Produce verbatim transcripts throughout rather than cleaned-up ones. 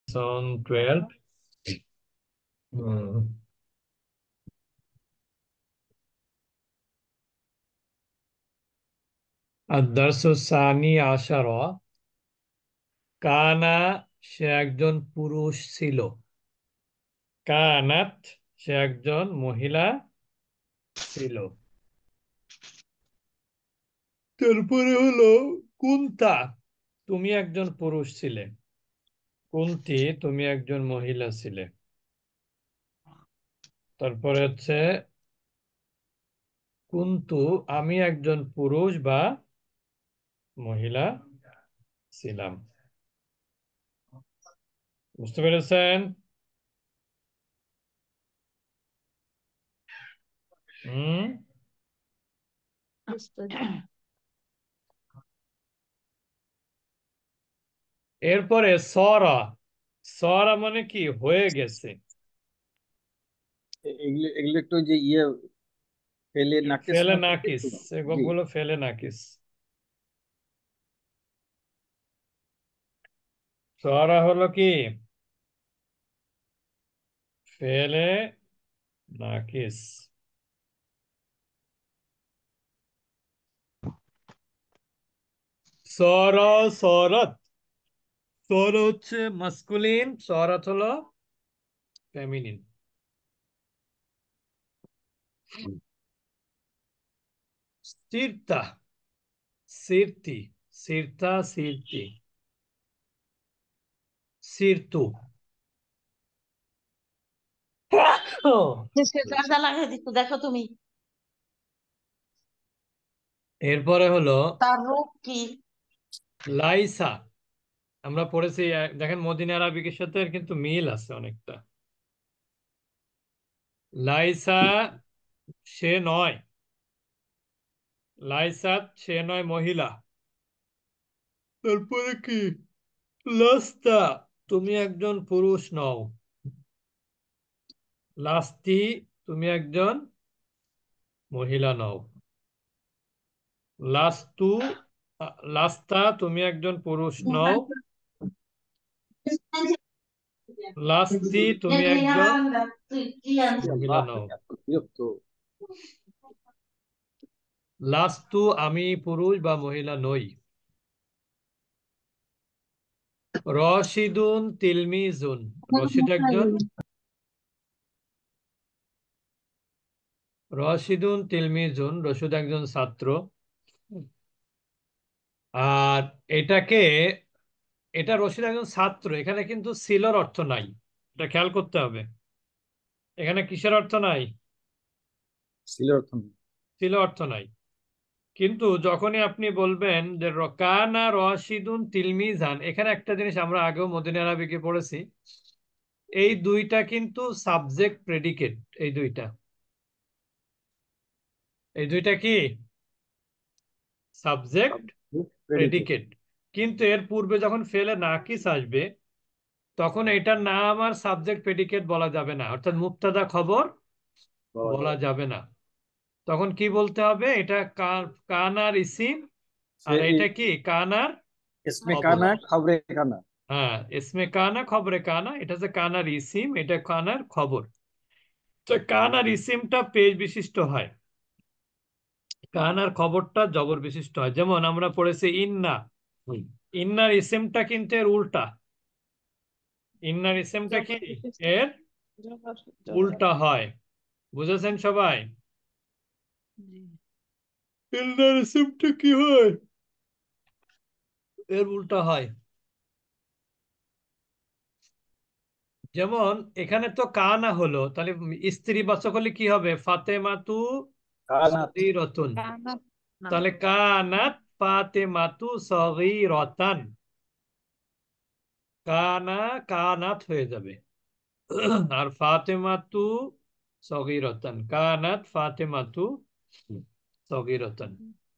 on twelve. Hmm. الدرس الثاني عشر কানা সে একজন পুরুষ ছিল কানাত সে একজন মহিলা ছিল তারপরে হলো কুন্তা তুমি একজন পুরুষ ছিলে কুন্তি তুমি একজন মহিলা ছিলে তারপরে হচ্ছে কুন্তু আমি একজন পুরুষ বা মহিলা ছিলাম বুঝতে পেরেছেন হুম এরপরে সরা সরা মানে কি হয়ে গেছে এ- এগুলো এগুলো একটু যে ইয়ে ফেলে নাকের ফেলে মতো নাকিস একটু। এই জি, সবগুলো ফেলে নাকিস সরা হলো কি ফেলে নাকিস সরা সরত সর হচ্ছে মাস্কুলিন সরত হলো ফেমিনিন সিরতা সিরতি সিরতা সিরতি সিরতু শেষে দরজা লাগাই দিত দেখো তুমি। এরপরে হলো তার রূপ কি? লাইসা আমরা পড়েছি আহ, দেখেন মদিনা আরবিকের সাথে এর কিন্তু মিল আছে অনেকটা লাইসা সে নয় লাইসাত সে নয় মহিলা তারপরে কি লাস্তা তুমি একজন পুরুষ নও লাস্তি তুমি একজন মহিলা নও লাস্তু আ- লাস্তা তুমি একজন পুরুষ নও লাস্তি তুমি একজন ই মহিলা আল্লাহ, নও এত বিরক্ত। লাস্তু আমি পুরুষ বা মহিলা নই রশিদুন তিলমিজুন রশিদ একজন রশিদুন তিলমিজুন রশিদ একজন ছাত্র আর এটাকে এটা রশিদ একজন ছাত্র এখানে কিন্তু সিলর অর্থ নাই এটা খেয়াল করতে হবে এখানে কিসের অর্থ নাই ছিল অর্থ নেই। ছিল অর্থ নাই কিন্তু যখনই আপনি বলবেন যে র- কানা রশিদুন তিলমিজান এখানে একটা জিনিস আমরা আগেও মদিনা আরবিকে পড়েছি এই দুইটা কিন্তু সাবজেক্ট প্রেডিকেট এই দুইটা এই দুইটা কি সাবজেক্ট প্রেডিকেট। প্রেডিকেট কিন্তু এর পূর্বে যখন ফেলে নাকিস আসবে তখন এটার নাম আর সাবজেক্ট প্রেডিকেট বলা যাবে না অর্থাৎ মুবতাদা খবর পাওয়া বলা যায়। যাবে না তখন কি বলতে হবে এটা কা- কানার ইসিম সে আর এই এটা কি কানার ইসমে খবর কানা খবরে কানা। হ্যাঁ ইসমে কানা খবরে কানা এটা যে কানার ইসিম এটা কানার খবর তো কানার ইসিমটা পেশ বিশিষ্ট হয় কানার খবরটা জবর বিশিষ্ট হয় যেমন আমরা পড়েছি ইন্না ইন্নার ইসিমটা কিন্তু এর উল্টা ইন্নার ইসিমটা কি এর উল্টা হয় বুঝেছেন সবাই ইন্নার ইসিমটা কি হয় এর উল্টা হয় যেমন এখানে তো কানা হলো তাহলে স্ত্রী বাচক হলে কি হবে ফাতেমাতু কানাত। সগীরাতুন তাহলে কানাত ফাতেমাতু সগীরাতান কানা কানাত হয়ে যাবে আর ফাতেমাতু সগীরাতান কানাত ফাতেমাতু সগীরাতান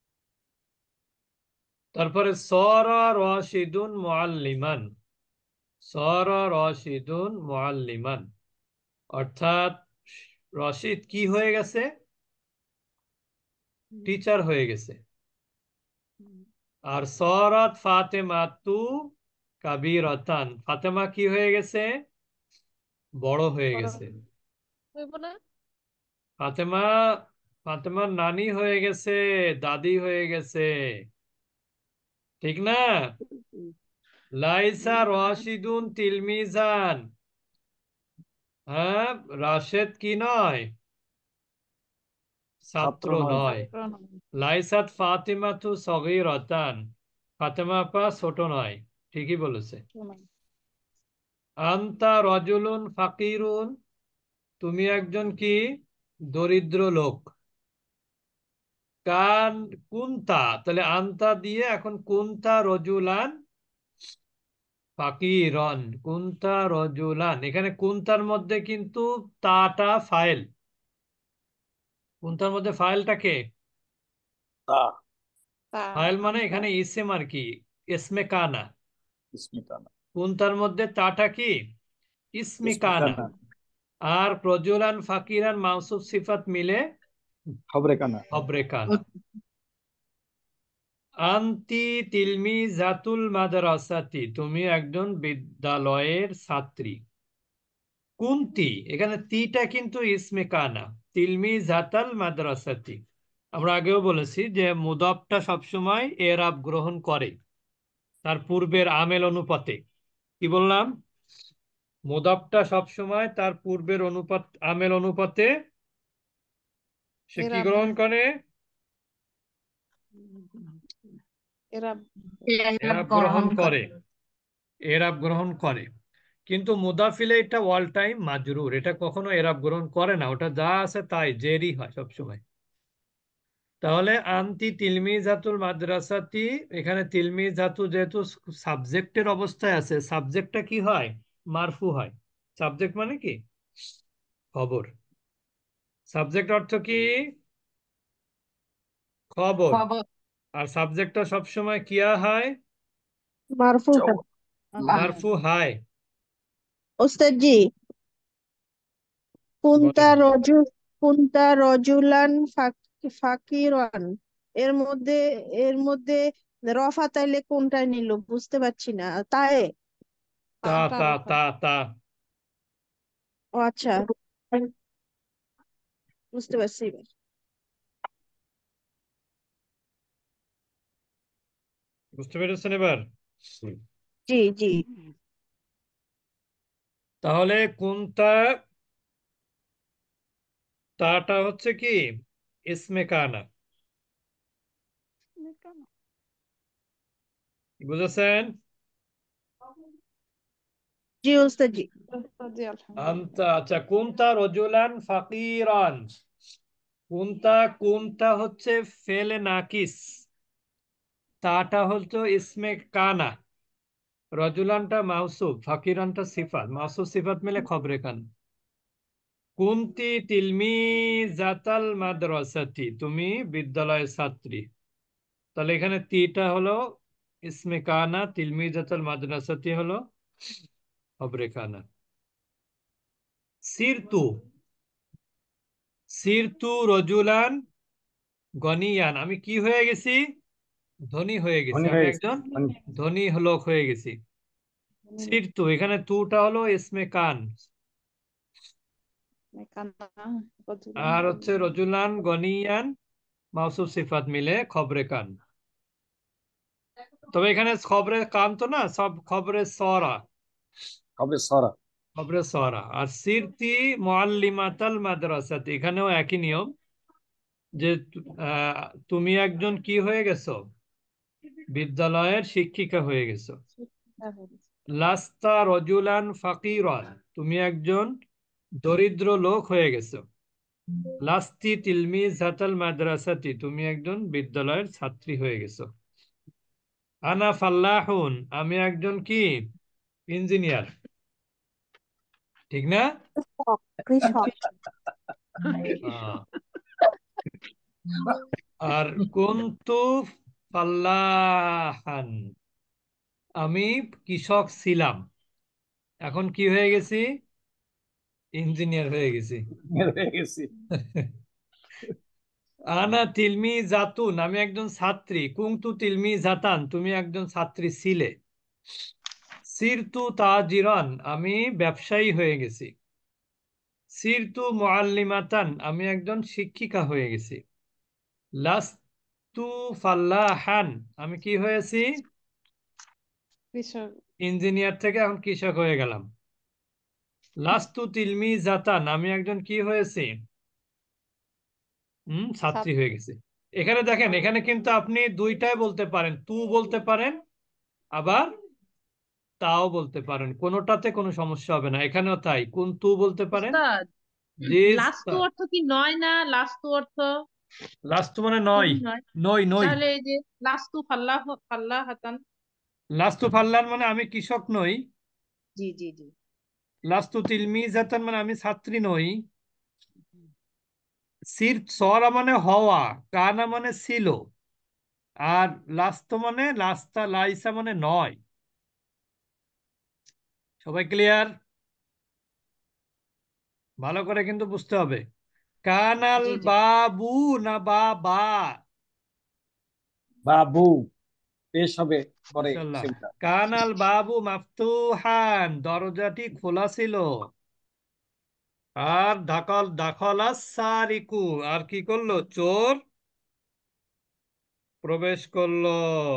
তারপরে সরা রাশিদুন মুআল্লিমান সরা রাশিদুন মুআল্লিমান অর্থাৎ রশিদ কি হয়ে গেছে টিচার হয়ে গেছে আর সরাত ফাতেমাতু কাবীরাতান। ফাতেমা কি হয়ে গেছে? বড় হয়ে বড় গেছে। হইব না? ফাতেমা ফাতেমার নানি হয়ে গেছে, দাদি হয়ে গেছে, ঠিক না? লাইসা রাশিদুন তিলমিজান। হ্যাঁ, রাশেদ কি নয়? ছাত্র ছাত্র নয়। নয়। ছাত্র নয়। লাইসাত ফাতিমাতু সগীরাতান। ফাতেমা আপা ছোট নয়। ঠিকই বলেছে। নয়। আনতা রজুলুন ফাকিরুন। তুমি একজন কি? দরিদ্র লোক। কান কুন্তা, তাহলে আনতা দিয়ে এখন কুন্তা রজুলান ফাকিরন। কুন্তা রজুলান, এখানে কুন্তার মধ্যে কিন্তু তাটা ফাইল। কুন্তার মধ্যে ফাইলটা কে? তা তা ফাইল মানে আনতা এখানে ইসেম আর কি, ইসমে কানা। স্মিতানা। কুন্তার মধ্যে তাটা কি? ইসমে কানা। স্মিতানা। আর প্রজুলান ফাকিরান মাউসুফ সিফাত মিলে খবরে কানা। খবরে কানা। আন্তি তিলমি জাতুল মাদ্রাসাতি, তুমি একজন বিদ্যালয়ের ছাত্রী। কুন্তি, এখানে তিটা কিন্তু ইসমে কানা। তিলমি জাতাল মাদ্রাসাতি। আমরা আগেও বলেছি যে মুদাফটা সবসময় এরাব গ্রহণ করে তার পূর্বের আমেল অনুপাতে। কি বললাম? মুদাফটা সবসময় তার পূর্বের অনুপাত, আমেল অনুপাতে সে কি এরা গ্রহণ করে? এরা এরাব গ্রহণ করে। এরাব গ্রহণ করে। কিন্তু মুদাফিলে এটা অল টাইম মাজরুর, এটা কখনো এরাব গ্রহণ করে না, ওটা যা আছে তাই জেরি হয় সবসময়। তাহলে আন্তি তিলমিজাতুল মাদ্রাসাতি, এখানে তিলমিজাতু যেহেতু সাবজেক্টের অবস্থায় আছে, সাবজেক্টটা কি হয়? মারফু হয়। সাবজেক্ট মানে কি? খবর। সাবজেক্ট অর্থ কি? খবর। খবর। আর সাবজেক্টটা সবসময় কিয়া হয়? মারফু জবাব। মারফু হয়। ওস্তাদ জি, কুন্তা বলেন। রজু কুন্তা রজুলান ফাক- ফাকিরান, এর মধ্যে এর মধ্যে রফা তাইলে কোনটা নিল বুঝতে পারছি না। তাই তা তাটা তা রফা। তা তা ও আচ্ছা, বুঝতে পারছি এবার। বুঝতে পেরেছেন এবার? জি জি। তাহলে কোনটা, তাটা হচ্ছে কি? ইসমে কানা। বুঝেছেন? জি ওস্তাদ জি। জি আলহামদুলিল্লাহ। আনতা, আচ্ছা, কুনতা রজুলান ফাকিরান। কুনতা, কুনতা হচ্ছে ফেলে নাকিস, তাটা হচ্ছে ইসমে কানা, রজুলানটা মাউসুফ, ফাকিরানটা সিফাত, মাউসুফ সিফাত মিলে খবরে কান। কুনতি তিলমিজাতাল মাদ্রাসাতি, তুমি বিদ্যালয়ের ছাত্রী। তাহলে এখানে তিটা হলো ইসমে কানা, তিলমিজাতাল মাদ্রাসাতি হলো খবরে কানা। সিরতু, সিরতু রজুলান গনিয়ান, আমি কি হয়ে গেছি? ধনী হয়ে গেছি, ধনী আমি হয়ে গেছে। একজন ধনী। ধনী লোক হয়ে গেছি। সিরতু, এখানে তুটা হলো ইসমে কান। কানা রজুলান আর হচ্ছে গনিয়ান। রজুলান গনিয়ান মাউসুফ সিফাত মিলে খবরে কান। তবে এখানে খবরে কান তো না, সব খবরে সরা। খবরে সরা। খবরে সরা। আর সিরতি মুআল্লিমাতাল মাদ্রাসাত, এখানেও একই নিয়ম যে আহ, তুমি একজন কি হয়ে গেছো? বিদ্যালয়ের শিক্ষিকা হয়ে গেছো। লাস্তা রজুলান ফাকিরান, তুমি একজন দরিদ্র লোক হয়ে গেছো। লাস্তি তিলমিজাতাল মাদ্রাসাতি, তুমি একজন বিদ্যালয়ের ছাত্রী হয়ে গেছো। আনা ফাল্লাহুন, আমি একজন কি? ইঞ্জিনিয়ার। ঠিক না? কৃষক। আহ, আর কুনতু ফাল্লাহান, আমি কৃষক ছিলাম, এখন কি হয়ে গেছি? ইঞ্জিনিয়ার হয়ে গেছি। হয়ে গেছি। আনা তিলমি জাতুন, আমি একজন ছাত্রী। কুংতু তিলমি জাতান, তুমি একজন ছাত্রী ছিলে। সিরতু তাজিরান, আমি ব্যবসায়ী হয়ে গেছি। সিরতু মুআল্লিমাতান, আমি একজন শিক্ষিকা হয়ে গেছি। লাস্তু ফাল্লাহান, আমি কি হয়েছি? কৃষক। ইঞ্জিনিয়ার থেকে এখন কৃষক হয়ে গেলাম। লাস্তু তিলমিজাতান, আমি একজন কি হয়েছি? হুম ছাত্রী ছাত্র। হয়ে গেছি। এখানে দেখেন, এখানে কিন্তু আপনি দুইটাই বলতে পারেন, তু বলতে পারেন, আবার তাও বলতে পারেন, কোনোটাতে কোনো সমস্যা হবে না। এখানেও তাই, কোন তু বলতে পারেন। উস্তাদ, জি লাস্তু অর্থ কি নয় না? লাস্তু অর্থ লাস্তু মানে নয়, তুমি নয়। নই নই। তাহলে এই যে লাস্তু ফাল্লাহ ফাল্লাহ হাতান। লাস্তু ফাল্লান মানে আমি কৃষক নই। জি জি জি। লাস্তু তিলমিজাতান মানে আমি ছাত্রী নই। সির সরা মানে হওয়া, কানা মানে ছিল, আর লাস্ত মানে লাস্তা লাইসা মানে নয়। সবাই ক্লিয়ার? ভালো করে কিন্তু বুঝতে হবে। কানাল জি জি। বাবু না বাবা? বাবু পেশ হবে পরে মাশাআল্লাহ। সিমটা। কানাল বাবু মাফতুহান, দরজাটি খোলা ছিল। আর দাখল দাখলা সারিকু, আর কি করলো? চোর প্রবেশ করলো।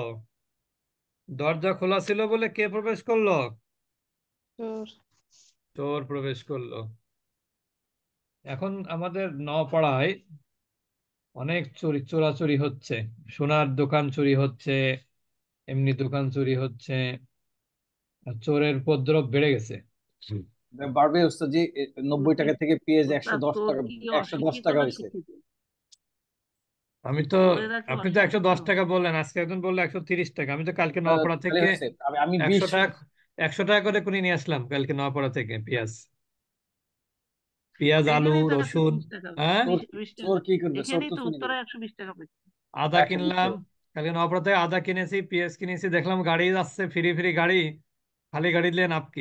দরজা খোলা ছিল বলে কে প্রবেশ করলো? চোর। চোর প্রবেশ করলো। এখন আমাদের নপাড়ায় অনেক চুরি চোরাচুরি হচ্ছে। সোনার দোকান চুরি হচ্ছে, এমনি দোকান চুরি হচ্ছে, আর চোরের উপদ্রব বেড়ে গেছে। বাড়বে উস্তাদ জি, এ, নব্বই টাকা থেকে পেঁয়াজ একশো উস্তাদ, দশ চোর টাকা কি একশো দশ অশিক্ষিত টাকা না হয়েছে। শিক্ষিত? আমি তো, চোরেরা কি আপনি তো একশো অশিক্ষিত? দশ টাকা বললেন, আজকে একজন বললো একশো তিরিশ টাকা। আমি তো কালকে আহ, নপাড়া তাহলে থেকে হয়েছে আমি আমি একশো বিশ টাকা একশো টাকা করে কিনে নিয়ে আসলাম কালকে নপাড়া থেকে পেঁয়াজ। পেঁয়াজ, আলু, এখানেই তো একশো রসুন। বিশ টাকা হ্যাঁ, চোর বিশ বিশ টাকা। চোর কি করবে? চোর এখানেই তো তো চুরি করবে। উত্তরায় একশো বিশ টাকা পেয়েছে। আদা একশো বিশ কিনলাম, টাকা কালকে নপাড়া থেকে আদা কিনেছি, পেঁয়াজ কিনেছি, দেখলাম গাড়ি যাচ্ছে, ফ্রি ফ্রি গাড়ি, খালি গাড়ি নিয়ে নাপকি।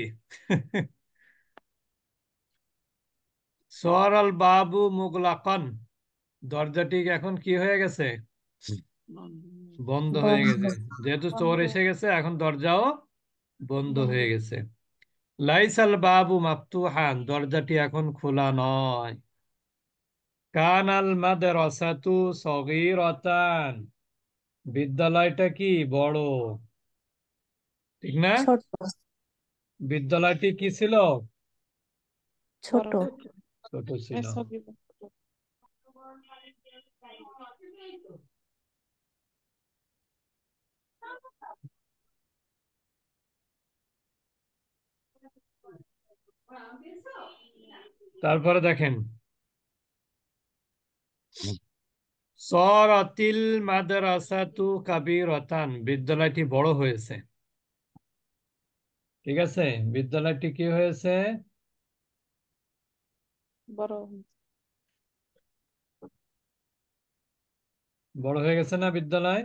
সরাল বাবু মুগলাকান, দরজাটি এখন কি হয়ে গেছে? বন্ধ হয়ে বন্ধ। গেছে। যেহেতু চোর বন্ধ। এসে গেছে, এখন দরজাও বন্ধ বন্ধ। হয়ে গেছে। লাইসাল বাবু মাফতুহান, দরজাটি এখন খোলা নয়। কানাল মাদ্রাসাতু সগীরাতান, বিদ্যালয়টা কি বড়? ঠিক না? ছোট। বিদ্যালয়টি কি ছিল? ছোট। বড়। ছোট ছিল। এসব দিব। তারপরে দেখেন, সরাতিল মাদ্রাসাতু কাবীরাতান, বিদ্যালয়টি বড় হয়েছে। ঠিক আছে, বিদ্যালয়টি কি হয়েছে? বড়। বড় হয়ে গেছে না বিদ্যালয়?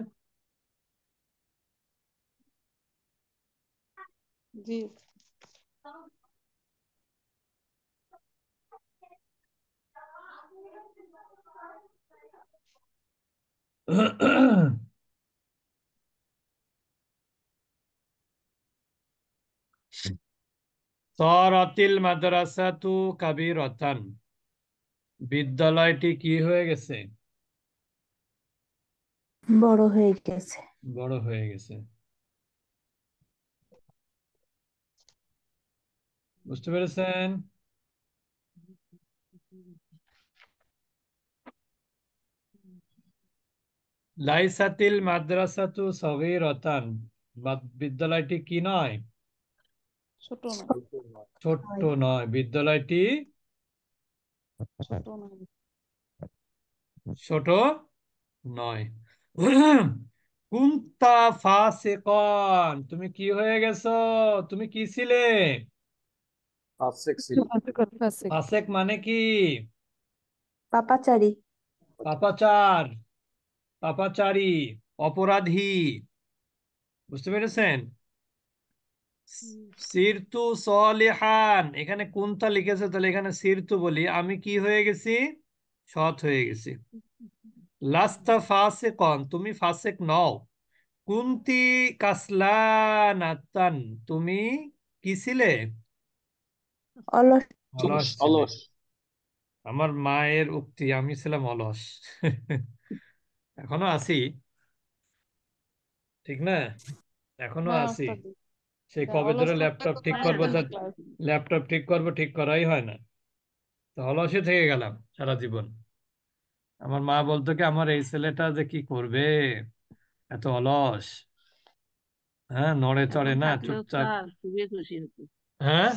জি। সরাতিল মাদ্রাসাতু কাবীরাতান, বিদ্যালয়টি কি হয়ে গেছে? বড় হয়ে গেছে। বড় হয়ে গেছে। বুঝতে পেরেছেন? লাইসাতিল মাদ্রাসাতু সগীরাতান, বাদ- বিদ্যালয়টি কি নয়? ছোট না। ছোট্ট নয়, বিদ্যালয়টি ছোট না। ছোট নয়। কুনতা ফাসিকান, তুমি কি হয়ে গেছো? তুমি কি ছিলে? ফাসেক ছিল। ফাসিক। ফাসেক মানে কি? পাপাচারী। পাপাচার, পাপাচারী, অপরাধী। বুঝতে পেরেছেন? সিরতু সলিহান, এখানে কুনতা লিখেছে, তাহলে এখানে সিরতু বলি, আমি কি হয়ে গেছি? সৎ হয়ে গেছি। লাস্তা ফাসিকন, তুমি ফাসেক নও। কুন্তি কাসলানাতান, তুমি কি ছিলে? অলস অলস ছিলে। অলস। আমার মায়ের উক্তি, আমি ছিলাম অলস। এখনো আছি, ঠিক না? এখনো না আছি। ওস্তাদ, সেই এটা কবে অলস ধরে থাকলে ল্যাপটপ তো ঠিক হ্যাঁ করবো, থাকতেন না হ্যাঁ ক্লাস। ল্যাপটপ ঠিক করবো, ঠিক করাই হয় না। তো অলসে থেকে গেলাম সারা জীবন। আমার মা বলতো কি, আমার এই ছেলেটা যে কি করবে, এত অলস, হ্যাঁ, নড়ে চড়ে এখন না, থাকলেও চুপচাপ। স্যার খুবই খুশি হতো। হ্যাঁ,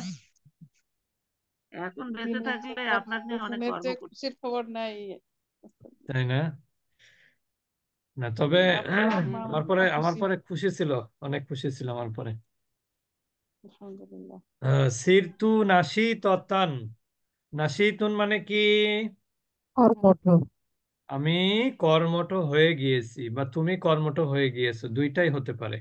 এখন বেঁচে দুনিয়ার থাকলে সব আপনাকে অনেক প্রথমের গর্ব যে করতো। খুশির খবর নাই ওস্তাদ। তাই না? না তবে আপনার আম্মা আমার পরে অনেক আমার খুশি, পরে খুশি ছিল, অনেক খুশি ছিল আমার পরে। আলহামদুলিল্লাহ। আহ, সিরতু নাসি ততান, নাসিতুন মানে কি? কর্মঠ। আমি কর্মঠ হয়ে গিয়েছি, বা তুমি কর্মঠ হয়ে গিয়েছো, দুইটাই হতে পারে।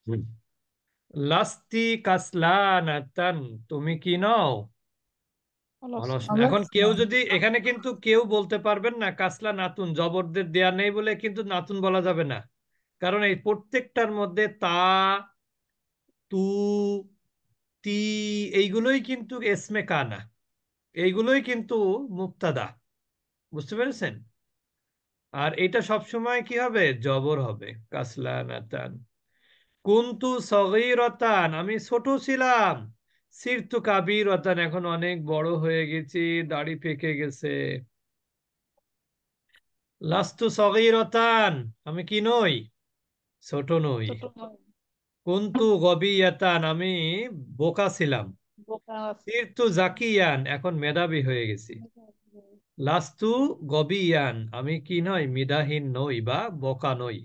লাস্তি কাসলানাতান, তুমি কি নও? অলস অলস না। না। এখন কেউ যদি, এখানে কিন্তু কেউ বলতে পারবেন না কাসলা নাতুন, জবরদের দেয়া নেই বলে কিন্তু নাতুন বলা যাবে না। কারণ এই প্রত্যেকটার মধ্যে তা, তু, তি, এইগুলোই কিন্তু এসমে কানা, এইগুলোই কিন্তু মুক্তাদা। বুঝতে পেরেছেন? আর এটা সবসময় কি হবে? জবর হবে, কাসলা নাতান। কুন্তু সগীরতান, আমি ছোট ছিলাম। সিরতু কাবীরতান, এখন অনেক বড় হয়ে গেছি, দাড়ি পেকে গেছে। লাস্তু সগীরতান, আমি কি নই? ছোট নই। ছোট নয়, কুন্তু গবিয়াতান, আমি বোকা ছিলাম। বোকা আছে। সিরতু জাকিয়ান, এখন মেধাবী হয়ে গেছি। লাস্তু গবিয়ান, আমি কি নই? মেধাহীন নই বা বোকা নই।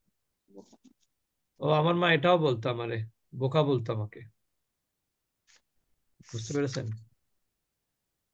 ও আমার মা এটাও বলতো আমারে, বোকা বলতো আমাকে। বুঝতে পেরেছেন?